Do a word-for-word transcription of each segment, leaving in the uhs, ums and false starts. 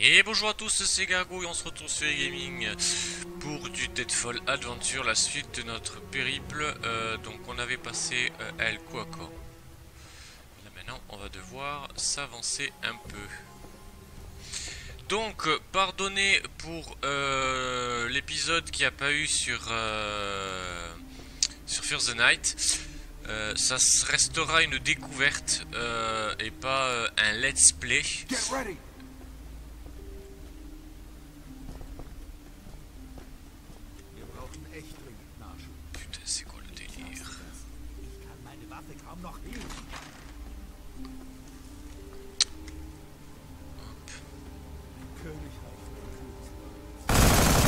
Et bonjour à tous, c'est Gargou et on se retrouve sur eGaming pour du Deadfall Adventure, la suite de notre périple. Euh, donc on avait passé euh, El Cuaco. Là maintenant on va devoir s'avancer un peu. Donc euh, pardonnez pour euh, l'épisode qui a pas eu sur, euh, sur Fear the Night. Euh, ça restera une découverte euh, et pas euh, un let's play. Get ready. Wir brauchen echt dringend Nachschub. Putain, c'est quoi le délire? Ich kann meine Waffe kaum noch heben. Königreich verfügt.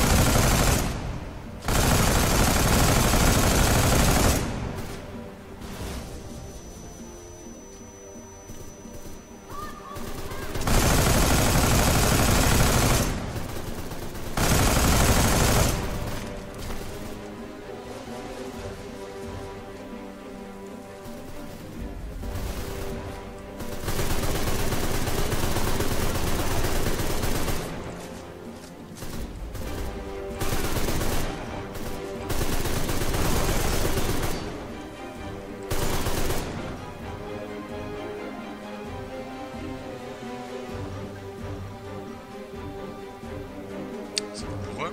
C'est bon pour eux.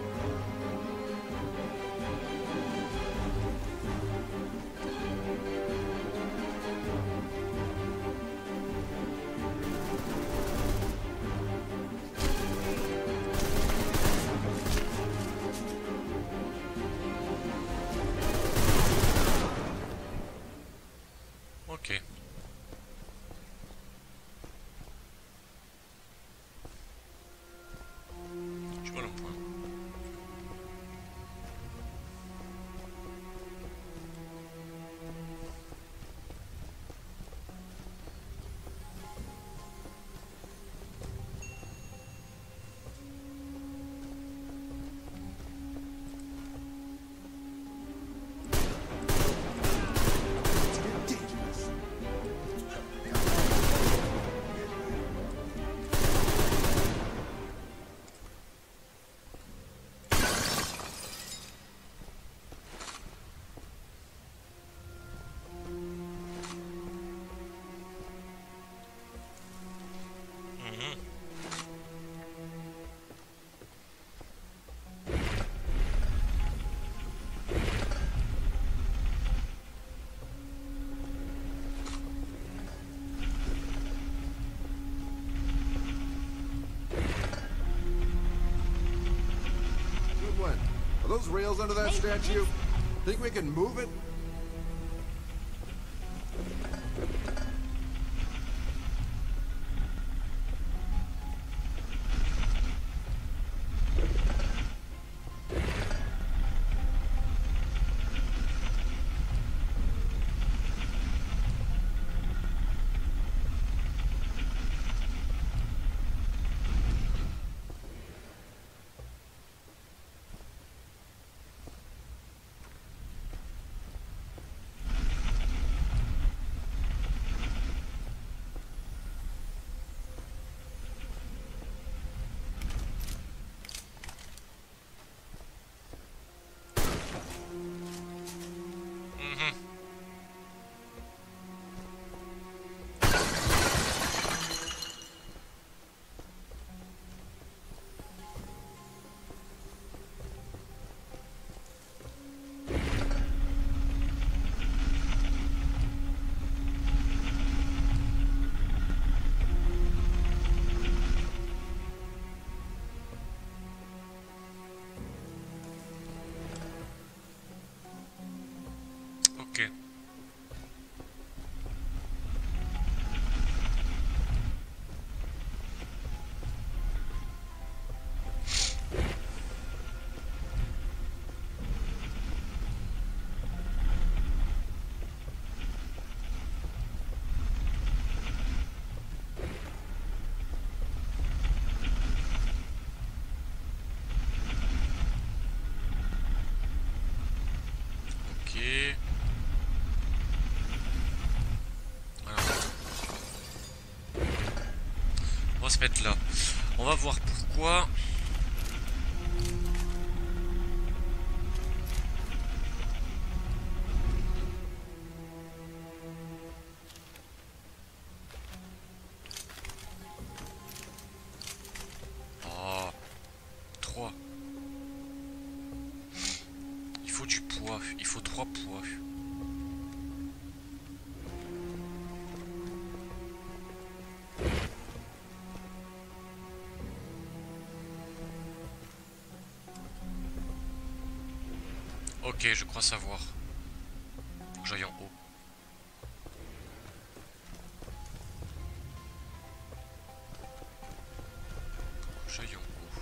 Ok. Je vois le point. Dangerous. Mhm. Good one. Are those rails under that statue? Think we can move it? Mhm. Ok. Ok. Voilà. On va se mettre là. On On va voir pourquoi. Oh, trois. Il faut du poids, il faut trois poids. Ok, je crois savoir. Faut que j'aille en haut. Faut que j'aille en haut.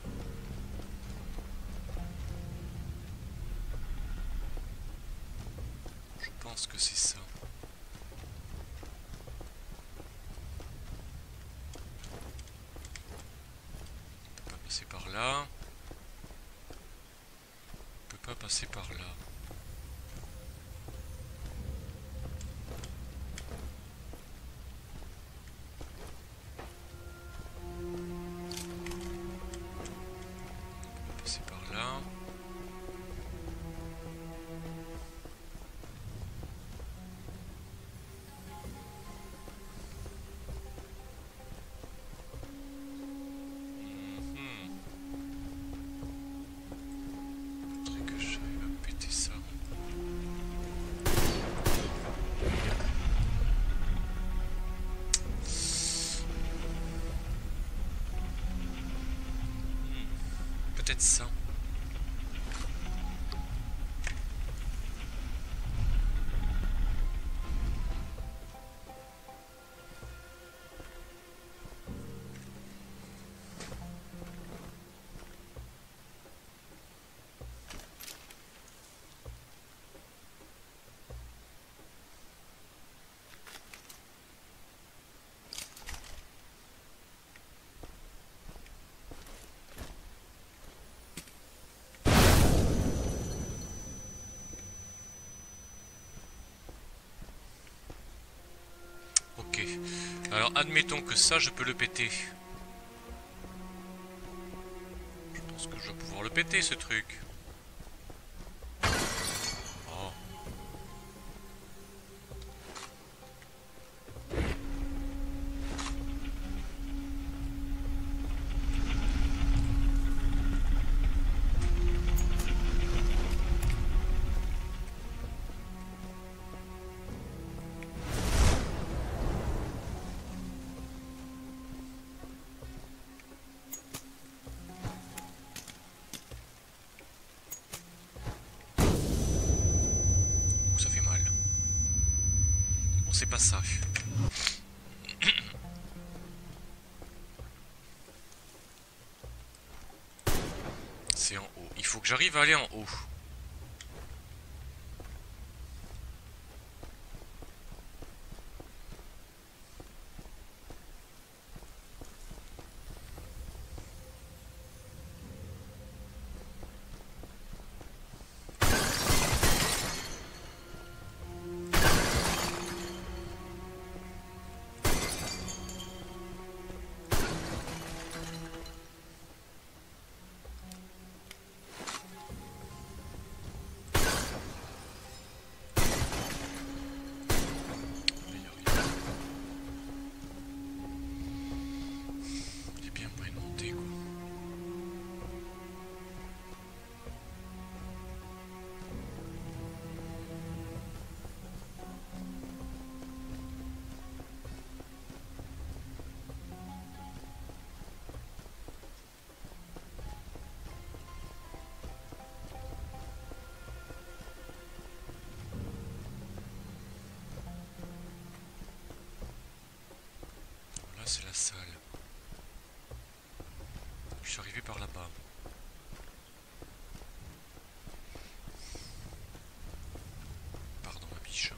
Je pense que c'est ça. On peut pas passer par là. On peut pas passer par là. Passer par là. Mhm. Faudrait que j'arrive à péter ça. Hmm. Peut-être ça. Ok. Alors admettons que ça je peux le péter. Je pense que je vais pouvoir le péter ce truc. Oh. Ouh, ça fait mal. Bon, c'est pas ça. C'est en haut. Il faut que j'arrive à aller en haut. J'ai bien moyen de monter quoi. Là c'est la salle. Je suis arrivé par là-bas. Pardon ma biche.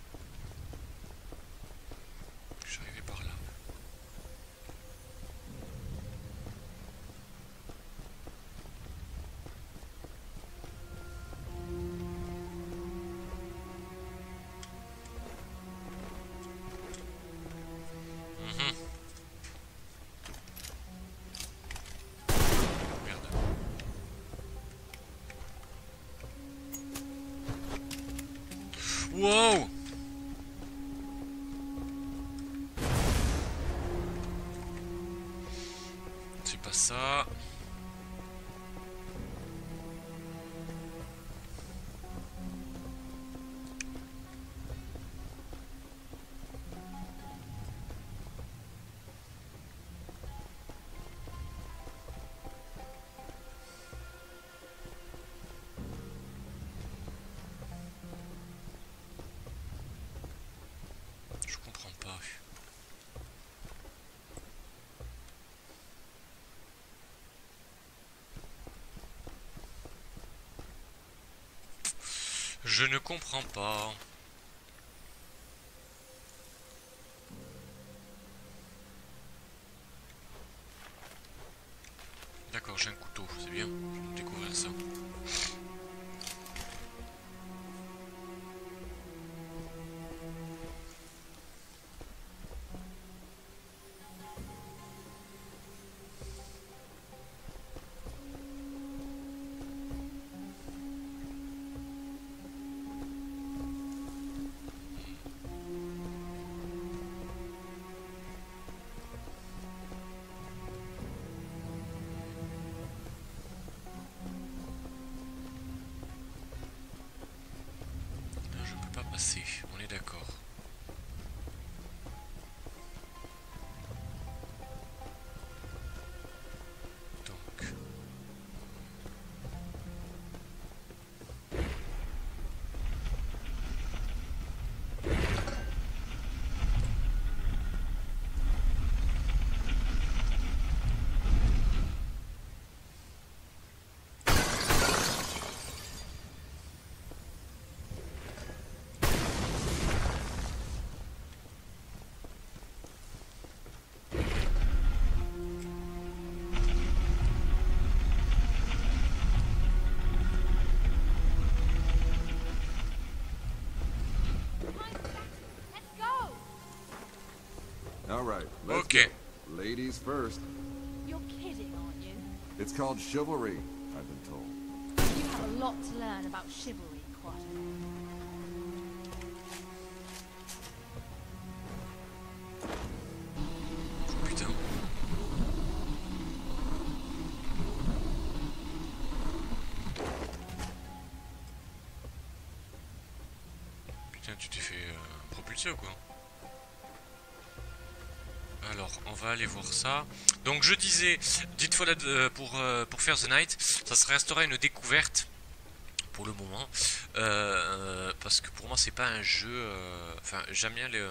Je suis arrivé par là. Mhm. Wow! C'est pas ça. Je comprends pas. Je ne comprends pas. D'accord, j'ai un couteau, c'est bien. Je vais découvrir ça. Je peux pas passer, on est d'accord. Donc. All right, let's Okay. go. Ladies first. You're kidding, aren't you? It's called chivalry, I've been told. You have a lot to learn about chivalry, Quad. Putain. Putain, tu t'es fait euh, propulser ou quoi? Alors, on va aller voir ça. Donc, je disais, Deadfall euh, pour, euh, pour faire The Night, ça se restera une découverte pour le moment. Euh, parce que pour moi, c'est pas un jeu. euh, Enfin, j'aime bien les. euh,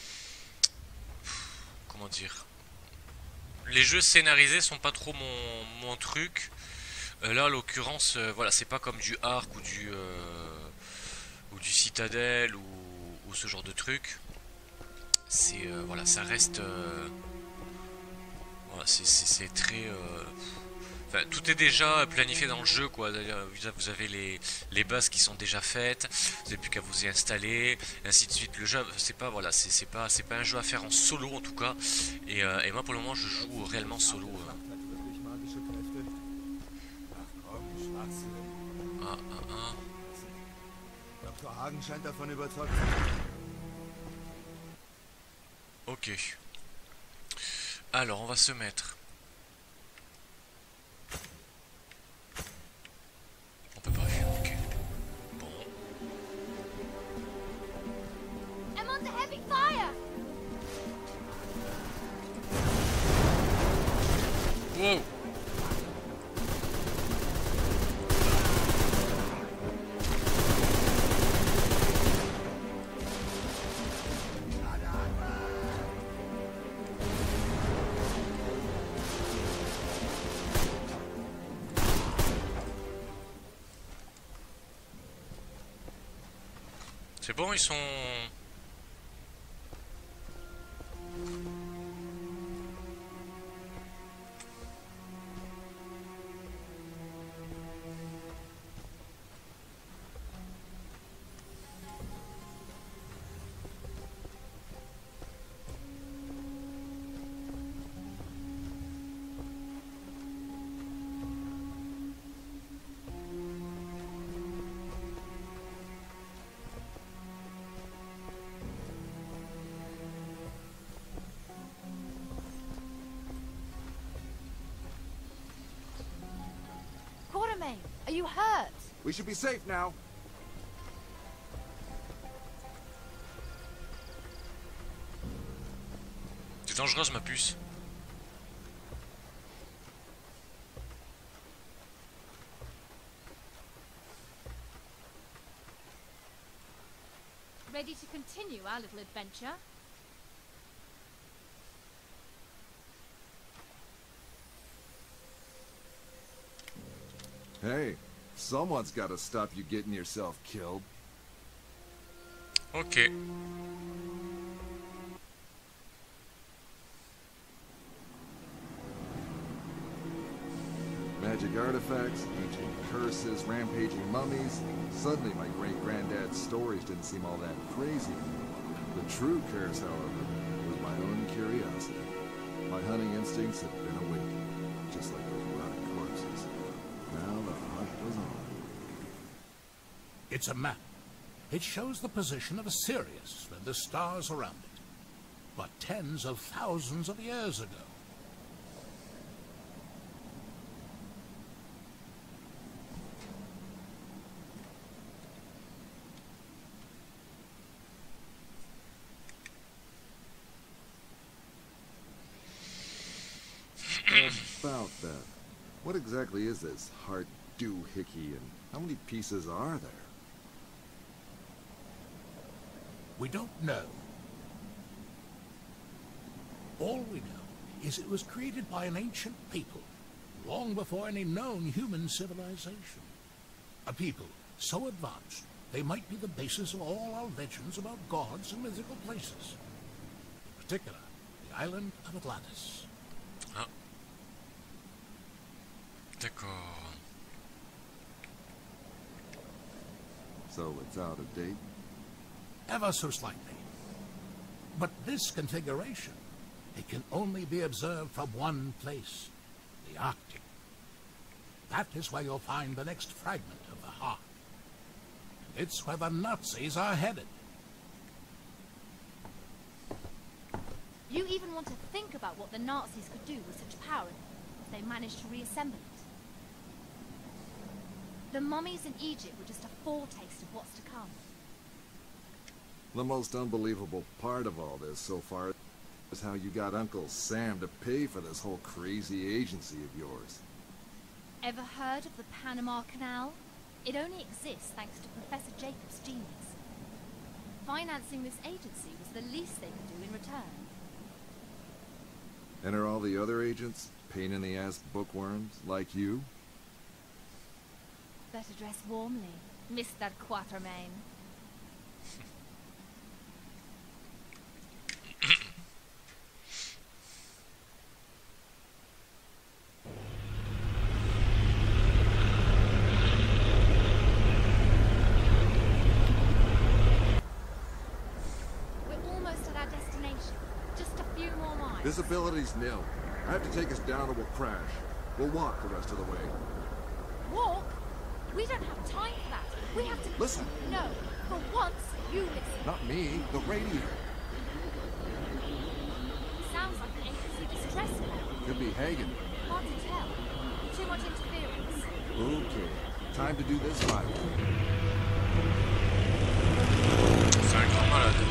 comment dire? Les jeux scénarisés sont pas trop mon, mon truc. Euh, là, en l'occurrence, euh, voilà, c'est pas comme du Ark ou du. euh, ou du Citadel ou, ou ce genre de truc. C'est euh, voilà, ça reste euh, voilà, c'est très euh, enfin, tout est déjà planifié dans le jeu quoi. Vous avez les, les bases qui sont déjà faites, vous n'avez plus qu'à vous y installer, et ainsi de suite. Le jeu c'est pas voilà, c'est pas c'est pas un jeu à faire en solo en tout cas. Et, euh, et moi pour le moment je joue réellement solo. euh. Ah, ah, ah. Doktor Hagen scheint davon überzeugt. Ok. Alors on va se mettre. On peut pas. Ok. Bon. I'm under heavy fire! Wow. C'est bon, ils sont... Are you hurt? We should be safe now. C'est dangereuse ma puce. Ready to continue our little adventure? Hey, someone's got to stop you getting yourself killed. Ok. Magic artifacts, ancient curses, rampaging mummies. Suddenly my great-granddad's stories didn't seem all that crazy. The true curse, however, was my own curiosity. My hunting instincts had been awakened, just like those rotting corpses. Now the hunt was on. It's a map. It shows the position of Sirius and the stars around it. But tens of thousands of years ago. About that. What exactly is this heart doohickey, and how many pieces are there? We don't know. All we know is it was created by an ancient people, long before any known human civilization. A people so advanced they might be the basis of all our legends about gods and mythical places. In particular, the island of Atlantis. Ah. D'accord. So it's out of date? Ever so slightly. But this configuration, it can only be observed from one place, the Arctic. That is where you'll find the next fragment of the heart. And it's where the Nazis are headed. You even want to think about what the Nazis could do with such power if they managed to reassemble it. The mummies in Egypt were just a foretaste of what's to come. The most unbelievable part of all this so far is how you got Uncle Sam to pay for this whole crazy agency of yours. Ever heard of the Panama Canal? It only exists thanks to Professor Jacob's genius. Financing this agency was the least they could do in return. And are all the other agents pain-in-the-ass bookworms like you? Better dress warmly, Mister Quatermain. We're almost at our destination. Just a few more miles. Visibility's nil. I have to take us down or we'll crash. We'll walk the rest of the way. Walk? We don't have time for that. We have to... Listen. No. For once, you listen. Not me, the radio. Sounds like an agency distress call. Could be Hagen. Hard to tell. Too much interference. Okay, time to do this right. C'est un grand malade.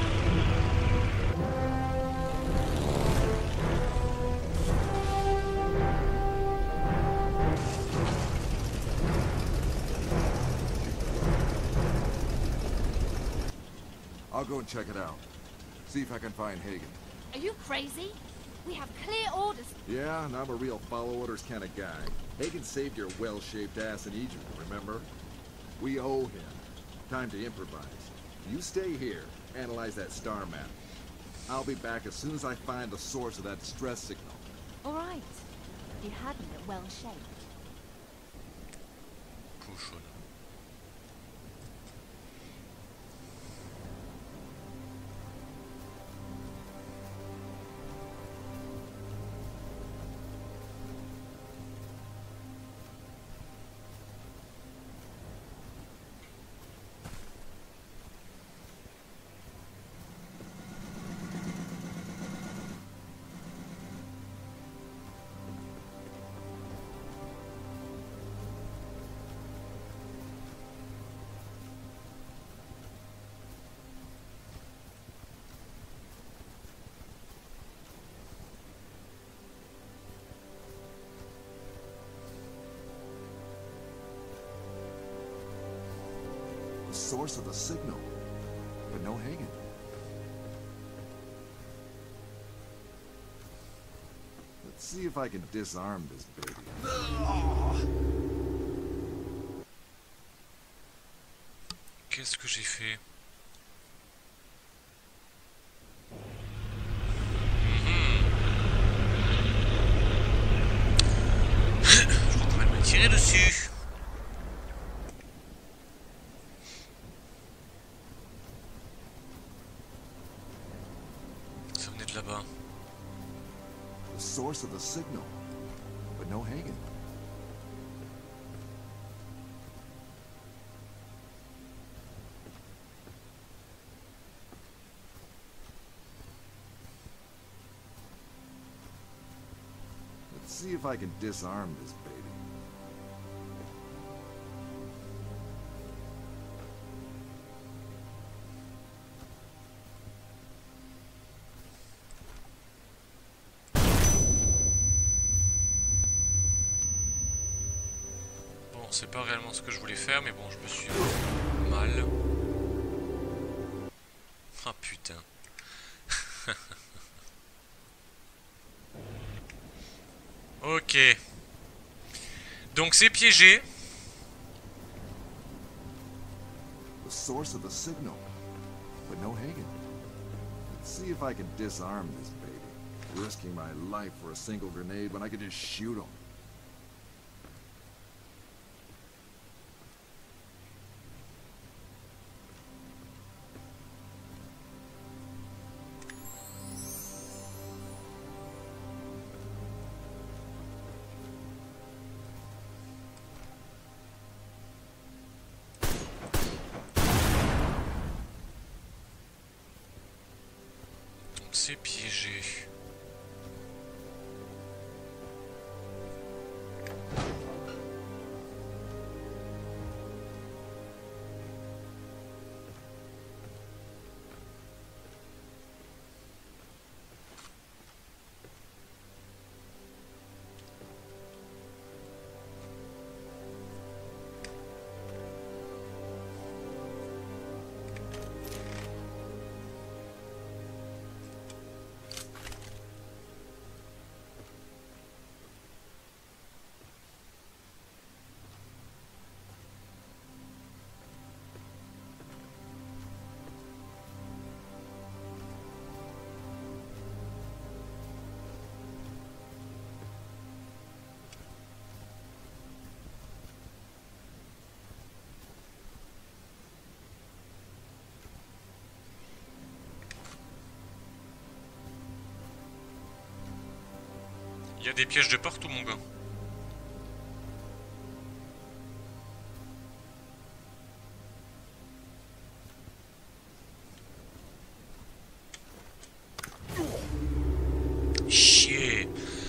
I'll go and check it out. See if I can find Hagen. Are you crazy? We have clear orders. Yeah, and I'm a real follow orders kind of guy. Hagen saved your well-shaped ass in Egypt, remember? We owe him. Time to improvise. You stay here, analyze that star map. I'll be back as soon as I find the source of that distress signal. All right. You had me at well shaped. Cochon. source of the signal, but no Hagen. Let's see if I can disarm this baby. Qu'est-ce que j'ai fait? Je crois qu'on va me tirer dessus. Ça venait de là-bas. The source of the signal, but no Hagen. Let's see if I can disarm this baby. C'est pas réellement ce que je voulais faire, mais bon, je me suis mal. Ah putain. Ok. Donc c'est piégé. The source of the signal, but no Hagen. Let's see if I can disarm this baby. Risking my life for a single grenade when I could just shoot him. C'est piégé. Il y a des pièges de partout, mon gars. Chier.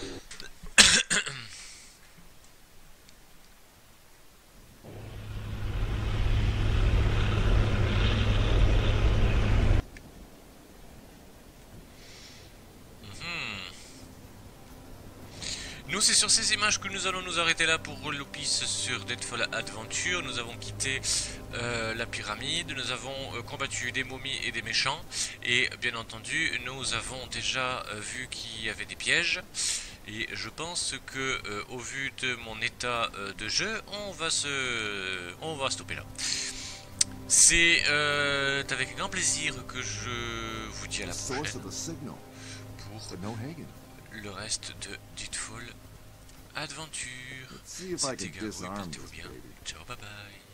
Nous, c'est sur ces images que nous allons nous arrêter là pour Lopis sur Deadfall Adventure. Nous avons quitté euh, la pyramide, nous avons euh, combattu des momies et des méchants. Et bien entendu, nous avons déjà euh, vu qu'il y avait des pièges. Et je pense que, euh, au vu de mon état euh, de jeu, on va se, on va stopper là. C'est euh, avec grand plaisir que je vous dis à la prochaine pour le reste de Deadfall Adventure. C'était Garou, portez-vous bien. Ciao, bye bye.